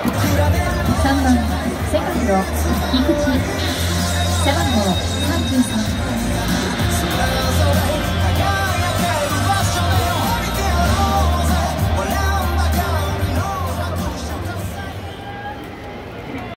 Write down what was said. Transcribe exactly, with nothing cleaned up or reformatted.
さんばんセカンド菊池